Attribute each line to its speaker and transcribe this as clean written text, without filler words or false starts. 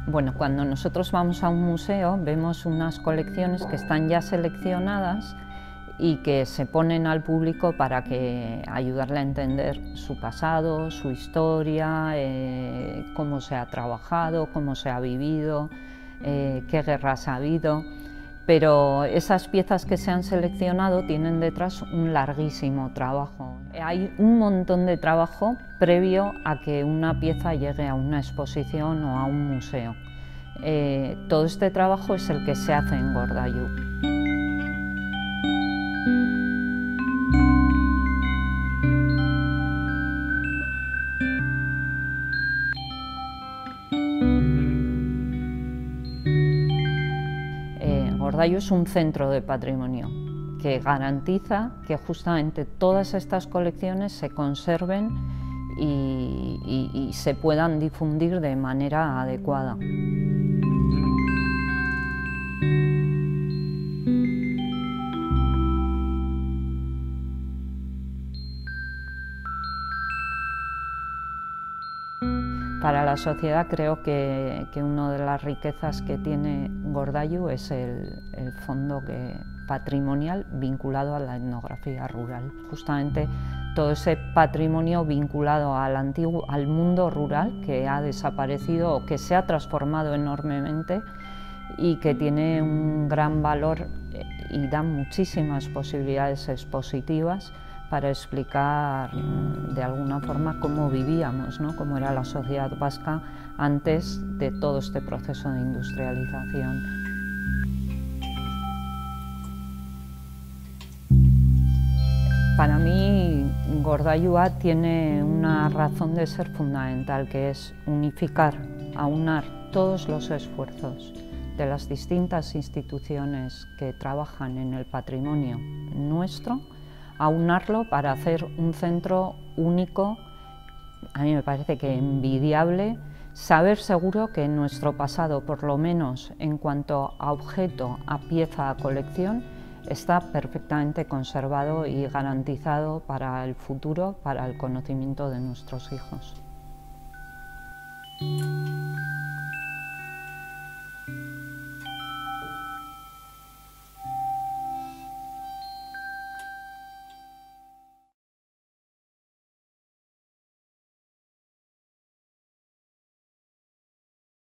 Speaker 1: Bueno, cuando nosotros vamos a un museo vemos unas colecciones que están ya seleccionadas y que se ponen al público para ayudarle a entender su pasado, su historia, cómo se ha trabajado, cómo se ha vivido, qué guerras ha habido. Pero esas piezas que se han seleccionado tienen detrás un larguísimo trabajo. Hay un montón de trabajo previo a que una pieza llegue a una exposición o a un museo. Todo este trabajo es el que se hace en Gordayú. Gordayú es un centro de patrimonio que garantiza que justamente todas estas colecciones se conserven y se puedan difundir de manera adecuada. Para la sociedad creo que una de las riquezas que tiene Gordayú es el fondo patrimonial vinculado a la etnografía rural. Justamente todo ese patrimonio vinculado al mundo rural que ha desaparecido o que se ha transformado enormemente y que tiene un gran valor y da muchísimas posibilidades expositivas para explicar de alguna forma cómo vivíamos, ¿no? Cómo era la sociedad vasca antes de todo este proceso de industrialización. Para mí, Gordayúa tiene una razón de ser fundamental, que es unificar, aunar todos los esfuerzos de las distintas instituciones que trabajan en el patrimonio nuestro, aunarlo para hacer un centro único. A mí me parece que envidiable, saber seguro que nuestro pasado, por lo menos en cuanto a objeto, a pieza, a colección, está perfectamente conservado y garantizado para el futuro, para el conocimiento de nuestros hijos.